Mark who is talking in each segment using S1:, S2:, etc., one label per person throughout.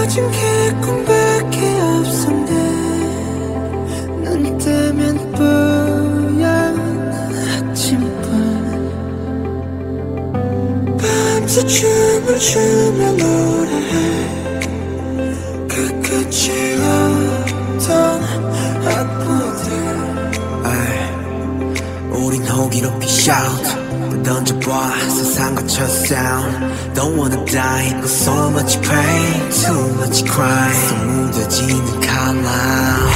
S1: 가진 게 꿈밖에 없었네. 눈 뜨면 뿌연 아침밤, 밤새 춤을 추며 노래해. 끝끝이 없던 악보들.
S2: 우린 호기롭게 shout 던져봐 세상과 첫 sound. Don't wanna die, but so much pain, too much crime. 또 무뎌지는 칼날.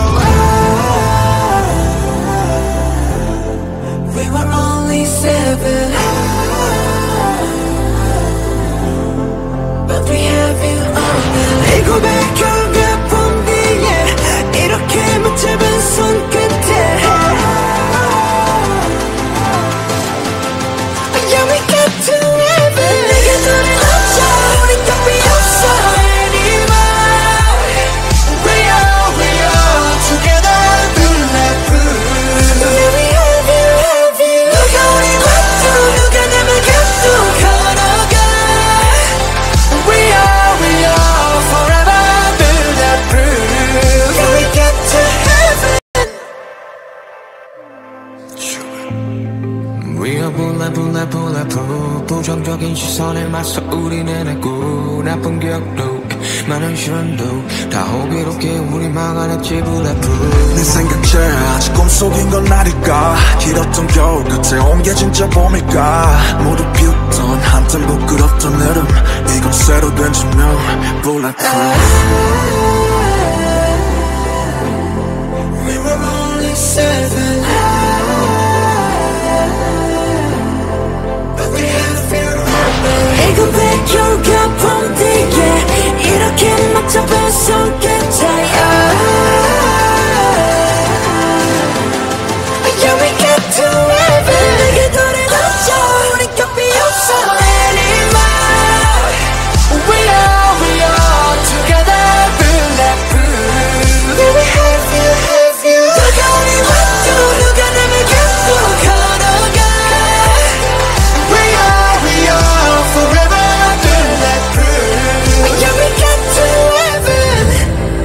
S1: We were only 7, but we have you all now. 이 고백 결과 본 뒤에 이렇게 붙잡은 손끝에 Yeah, we got to heaven. 내게 눈을 감자 우린 답이 없어 anymore. We are together bulletproof. Yeah, we have you. 누가 우리 맞도 누가 남을 곁도 걸어가. We are forever bulletproof. Yeah, we got to heaven.
S3: We are bulletproof. 부정적인 시선에 맞서 우리는 했고 나쁜 기억도 많은 시련도 다 호기롭게 우리 막아냈지 bulletproof.
S4: 네 생각체 아직 꿈속인 건 아닐까. 길었던 겨울 끝에 온 게 진짜 봄일까. 모두 비웃던 한땐 부끄럽던 흐름 이건 새로 된 지명 bulletproof.
S1: We were only 7, but we have you all now. 이 고백 결과 본 뒤에 이렇게 맞잡은 손끝에 Yeah, we got to heaven. 내게 눈을 감자 우린 답이 없어 anymore. We are together bulletproof. Yeah, we have you. 누가 우리 맞도 누가 남을 곁도 걸어가. We are forever bulletproof. Yeah, we got to heaven.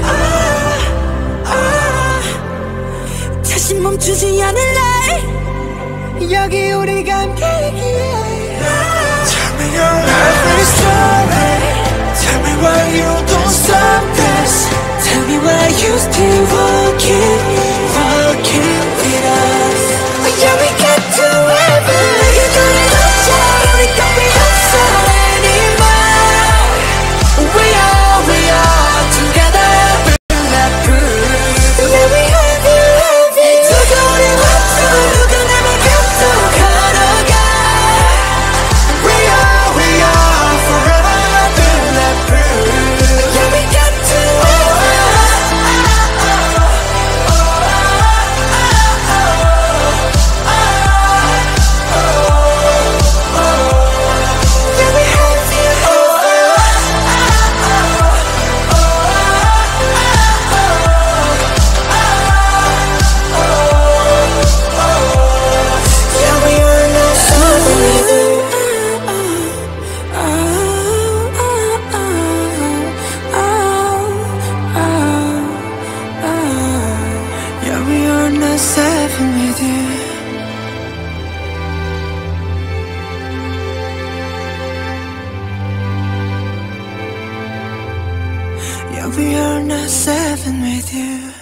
S1: 다시 멈추지 않을래. 여기 우리가 함께이기에.
S4: Tell me your every story. Tell me why you don't stop this.
S1: Tell me why you still walking with us. Yeah, we got to heaven. 내게 눈을 감자 우리 답이 없어 anymore. We are together bulletproof. Yeah, we have you. 누가 우리 맞도 누가 남을 곁도 걸어가. We are forever bulletproof. Yeah, we got to Yeah, we have you. Yeah, we are not separate. Yeah, we are not 7 with you. Yeah, we are not 7 with you.